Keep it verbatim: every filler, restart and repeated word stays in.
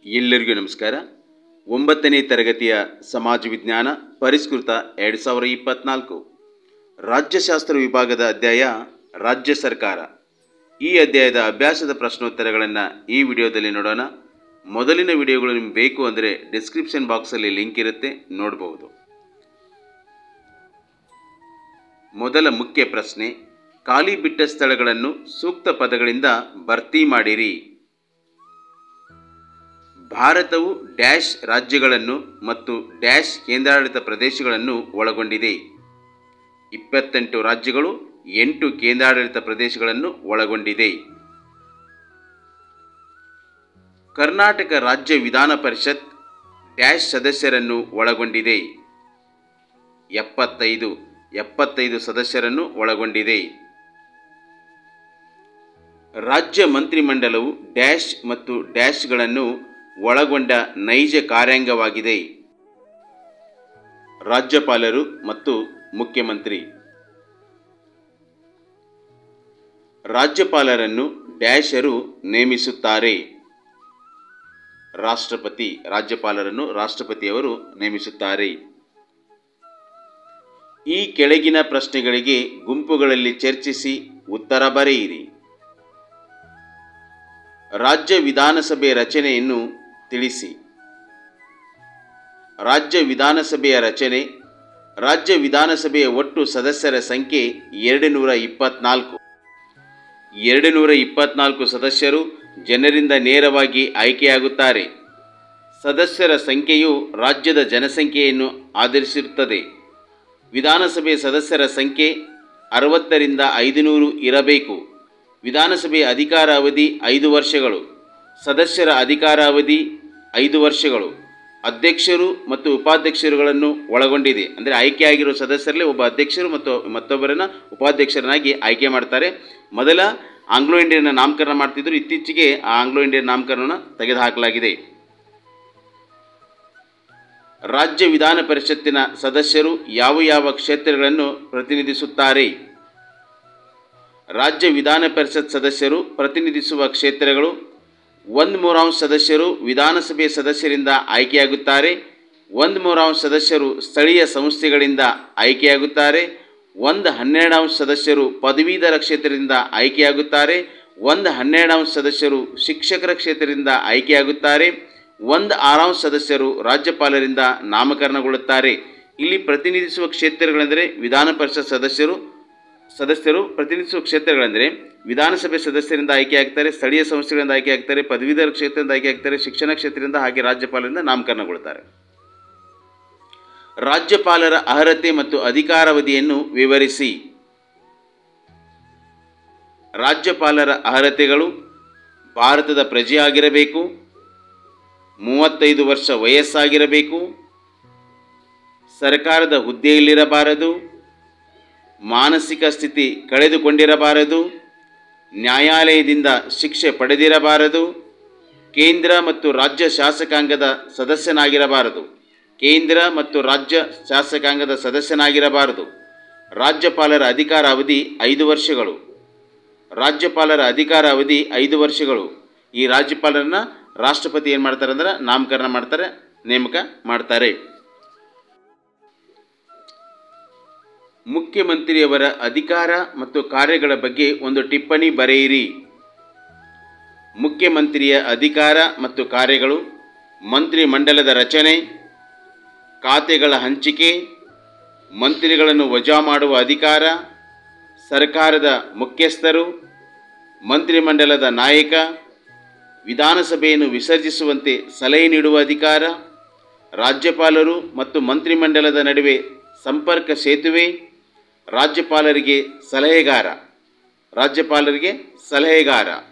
ಎಲ್ಲರಿಗೂ ನಮಸ್ಕಾರ. ಒಂಬತ್ತನೇ ತರಗತಿಯ ಸಮಾಜ ವಿಜ್ಞಾನ ಪರಿಷ್ಕೃತ ಎರಡು ಸಾವಿರದ ಇಪ್ಪತ್ತ್ನಾಲ್ಕು ರಾಜ್ಯಶಾಸ್ತ್ರ ವಿಭಾಗದ ಅಧ್ಯಾಯ ರಾಜ್ಯ ಸರ್ಕಾರ. ಈ ಅಧ್ಯಾಯದ ಅಭ್ಯಾಸದ ಪ್ರಶ್ನೋತ್ತರಗಳನ್ನು ಈ ವಿಡಿಯೋದಲ್ಲಿ ನೋಡೋಣ. ಮೊದಲಿನ ವಿಡಿಯೋಗಳು ನಿಮಗೆ ಬೇಕು ಅಂದರೆ ಡಿಸ್ಕ್ರಿಪ್ಷನ್ ಬಾಕ್ಸಲ್ಲಿ ಲಿಂಕ್ ಇರುತ್ತೆ, ನೋಡಬಹುದು. ಮೊದಲ ಮುಖ್ಯ ಪ್ರಶ್ನೆ, ಖಾಲಿ ಬಿಟ್ಟ ಸ್ಥಳಗಳನ್ನು ಸೂಕ್ತ ಪದಗಳಿಂದ ಭರ್ತಿ ಮಾಡಿರಿ. ಭಾರತವು ಡ್ಯಾಶ್ ರಾಜ್ಯಗಳನ್ನು ಮತ್ತು ಡ್ಯಾಶ್ ಕೇಂದ್ರಾಡಳಿತ ಪ್ರದೇಶಗಳನ್ನು ಒಳಗೊಂಡಿದೆ. ಇಪ್ಪತ್ತೆಂಟು ರಾಜ್ಯಗಳು, ಎಂಟು ಕೇಂದ್ರಾಡಳಿತ ಪ್ರದೇಶಗಳನ್ನು ಒಳಗೊಂಡಿದೆ. ಕರ್ನಾಟಕ ರಾಜ್ಯ ವಿಧಾನ ಪರಿಷತ್ ಡ್ಯಾಶ್ ಸದಸ್ಯರನ್ನು ಒಳಗೊಂಡಿದೆ. ಎಪ್ಪತ್ತೈದು ಎಪ್ಪತ್ತೈದು ಸದಸ್ಯರನ್ನು ಒಳಗೊಂಡಿದೆ. ರಾಜ್ಯ ಮಂತ್ರಿಮಂಡಲವು ಡ್ಯಾಶ್ ಮತ್ತು ಡ್ಯಾಶ್ಗಳನ್ನು ಒಳಗೊಂಡ ನೈಜ ಕಾರ್ಯಾಂಗವಾಗಿದೆ. ರಾಜ್ಯಪಾಲರು ಮತ್ತು ಮುಖ್ಯಮಂತ್ರಿ. ರಾಜ್ಯಪಾಲರನ್ನು ಡ್ಯಾಶರು ನೇಮಿಸುತ್ತಾರೆ. ರಾಷ್ಟ್ರಪತಿ. ರಾಜ್ಯಪಾಲರನ್ನು ರಾಷ್ಟ್ರಪತಿಯವರು ನೇಮಿಸುತ್ತಾರೆ. ಈ ಕೆಳಗಿನ ಪ್ರಶ್ನೆಗಳಿಗೆ ಗುಂಪುಗಳಲ್ಲಿ ಚರ್ಚಿಸಿ ಉತ್ತರ ಬರೆಯಿರಿ. ರಾಜ್ಯ ವಿಧಾನಸಭೆ ರಚನೆಯನ್ನು ತಿಳಿಸಿ. ರಾಜ್ಯ ವಿಧಾನಸಭೆಯ ರಚನೆ. ರಾಜ್ಯ ವಿಧಾನಸಭೆಯ ಒಟ್ಟು ಸದಸ್ಯರ ಸಂಖ್ಯೆ ಎರಡು ನೂರ ಇಪ್ಪತ್ತ್ನಾಲ್ಕು. ಎರಡು ನೂರ ಇಪ್ಪತ್ತ್ನಾಲ್ಕು ಸದಸ್ಯರು ಜನರಿಂದ ನೇರವಾಗಿ ಆಯ್ಕೆಯಾಗುತ್ತಾರೆ. ಸದಸ್ಯರ ಸಂಖ್ಯೆಯು ರಾಜ್ಯದ ಜನಸಂಖ್ಯೆಯನ್ನು ಆಧರಿಸಿರುತ್ತದೆ. ವಿಧಾನಸಭೆಯ ಸದಸ್ಯರ ಸಂಖ್ಯೆ ಅರವತ್ತರಿಂದ ಐದುನೂರು ಇರಬೇಕು. ವಿಧಾನಸಭೆಯ ಅಧಿಕಾರ ಅವಧಿ ಐದು ವರ್ಷಗಳು. ಸದಸ್ಯರ ಅಧಿಕಾರಾವಧಿ ಐದು ವರ್ಷಗಳು. ಅಧ್ಯಕ್ಷರು ಮತ್ತು ಉಪಾಧ್ಯಕ್ಷರುಗಳನ್ನು ಒಳಗೊಂಡಿದೆ. ಅಂದರೆ ಆಯ್ಕೆಯಾಗಿರುವ ಸದಸ್ಯರಲ್ಲೇ ಒಬ್ಬ ಅಧ್ಯಕ್ಷರು ಮತ್ತು ಮತ್ತೊಬ್ಬರನ್ನು ಉಪಾಧ್ಯಕ್ಷರನ್ನಾಗಿ ಆಯ್ಕೆ ಮಾಡ್ತಾರೆ. ಮೊದಲ ಆಂಗ್ಲೋ ಇಂಡಿಯನ್ ನಾಮಕರಣ ಮಾಡ್ತಿದ್ರು, ಇತ್ತೀಚೆಗೆ ಆ ಆಂಗ್ಲೋ ಇಂಡಿಯನ್ ನಾಮಕರಣವನ್ನು ತೆಗೆದುಹಾಕಲಾಗಿದೆ. ರಾಜ್ಯ ವಿಧಾನ ಪರಿಷತ್ತಿನ ಸದಸ್ಯರು ಯಾವ ಯಾವ ಕ್ಷೇತ್ರಗಳನ್ನು ಪ್ರತಿನಿಧಿಸುತ್ತಾರೆ? ರಾಜ್ಯ ವಿಧಾನ ಪರಿಷತ್ ಸದಸ್ಯರು ಪ್ರತಿನಿಧಿಸುವ ಕ್ಷೇತ್ರಗಳು: ಒಂದು ಮೂರಾಂಶ ಸದಸ್ಯರು ವಿಧಾನಸಭೆಯ ಸದಸ್ಯರಿಂದ ಆಯ್ಕೆಯಾಗುತ್ತಾರೆ. ಒಂದು ಮೂರಾಂಶ ಸದಸ್ಯರು ಸ್ಥಳೀಯ ಸಂಸ್ಥೆಗಳಿಂದ ಆಯ್ಕೆಯಾಗುತ್ತಾರೆ. ಒಂದು ಹನ್ನೆರಡಾಂಶ ಸದಸ್ಯರು ಪದವೀಧರ ಕ್ಷೇತ್ರದಿಂದ ಆಯ್ಕೆಯಾಗುತ್ತಾರೆ. ಒಂದು ಹನ್ನೆರಡಾಂಶ ಸದಸ್ಯರು ಶಿಕ್ಷಕರ ಕ್ಷೇತ್ರದಿಂದ ಆಯ್ಕೆಯಾಗುತ್ತಾರೆ. ಒಂದು ಆರಾಂಶ ಸದಸ್ಯರು ರಾಜ್ಯಪಾಲರಿಂದ ನಾಮಕರಣಗೊಳ್ಳುತ್ತಾರೆ. ಇಲ್ಲಿ ಪ್ರತಿನಿಧಿಸುವ ಕ್ಷೇತ್ರಗಳೆಂದರೆ ವಿಧಾನ ಪರಿಷತ್ ಸದಸ್ಯರು ಸದಸ್ಯರು ಪ್ರತಿನಿಧಿಸುವ ಕ್ಷೇತ್ರಗಳೆಂದರೆ ವಿಧಾನಸಭೆ ಸದಸ್ಯರಿಂದ ಆಯ್ಕೆಯಾಗ್ತಾರೆ, ಸ್ಥಳೀಯ ಸಂಸ್ಥೆಗಳಿಂದ ಆಯ್ಕೆಯಾಗ್ತಾರೆ, ಪದವೀಧರ ಕ್ಷೇತ್ರದಿಂದ ಆಯ್ಕೆಯಾಗ್ತಾರೆ, ಶಿಕ್ಷಣ ಕ್ಷೇತ್ರದಿಂದ ಹಾಗೆ ರಾಜ್ಯಪಾಲರಿಂದ ನಾಮಕರಣಗೊಳ್ಳುತ್ತಾರೆ. ರಾಜ್ಯಪಾಲರ ಅರ್ಹತೆ ಮತ್ತು ಅಧಿಕಾರಾವಧಿಯನ್ನು ವಿವರಿಸಿ. ರಾಜ್ಯಪಾಲರ ಅರ್ಹತೆಗಳು: ಭಾರತದ ಪ್ರಜೆಯಾಗಿರಬೇಕು, ಮೂವತ್ತೈದು ವರ್ಷ ವಯಸ್ಸಾಗಿರಬೇಕು, ಸರ್ಕಾರದ ಹುದ್ದೆಯಲ್ಲಿರಬಾರದು, ಮಾನಸಿಕ ಸ್ಥಿತಿ ಕಳೆದುಕೊಂಡಿರಬಾರದು, ನ್ಯಾಯಾಲಯದಿಂದ ಶಿಕ್ಷೆ ಪಡೆದಿರಬಾರದು, ಕೇಂದ್ರ ಮತ್ತು ರಾಜ್ಯ ಶಾಸಕಾಂಗದ ಸದಸ್ಯನಾಗಿರಬಾರದು ಕೇಂದ್ರ ಮತ್ತು ರಾಜ್ಯ ಶಾಸಕಾಂಗದ ಸದಸ್ಯನಾಗಿರಬಾರದು. ರಾಜ್ಯಪಾಲರ ಅಧಿಕಾರಾವಧಿ ಐದು ವರ್ಷಗಳು. ರಾಜ್ಯಪಾಲರ ಅಧಿಕಾರಾವಧಿ ಐದು ವರ್ಷಗಳು. ಈ ರಾಜ್ಯಪಾಲರನ್ನ ರಾಷ್ಟ್ರಪತಿ ಏನು ಮಾಡ್ತಾರೆ ಅಂದ್ರೆ ನಾಮಕರಣ ಮಾಡ್ತಾರೆ, ನೇಮಕ ಮಾಡ್ತಾರೆ. ಮುಖ್ಯಮಂತ್ರಿಯವರ ಅಧಿಕಾರ ಮತ್ತು ಕಾರ್ಯಗಳ ಬಗ್ಗೆ ಒಂದು ಟಿಪ್ಪಣಿ ಬರೆಯಿರಿ. ಮುಖ್ಯಮಂತ್ರಿಯ ಅಧಿಕಾರ ಮತ್ತು ಕಾರ್ಯಗಳು: ಮಂತ್ರಿಮಂಡಲದ ರಚನೆ, ಖಾತೆಗಳ ಹಂಚಿಕೆ, ಮಂತ್ರಿಗಳನ್ನು ವಜಾ ಮಾಡುವ ಅಧಿಕಾರ, ಸರ್ಕಾರದ ಮುಖ್ಯಸ್ಥರು, ಮಂತ್ರಿಮಂಡಲದ ನಾಯಕ, ವಿಧಾನಸಭೆಯನ್ನು ವಿಸರ್ಜಿಸುವಂತೆ ಸಲಹೆ ನೀಡುವ ಅಧಿಕಾರ, ರಾಜ್ಯಪಾಲರು ಮತ್ತು ಮಂತ್ರಿಮಂಡಲದ ನಡುವೆ ಸಂಪರ್ಕ ಸೇತುವೆ, ರಾಜ್ಯಪಾಲರಿಗೆ ಸಲಹೆಗಾರ ರಾಜ್ಯಪಾಲರಿಗೆ ಸಲಹೆಗಾರ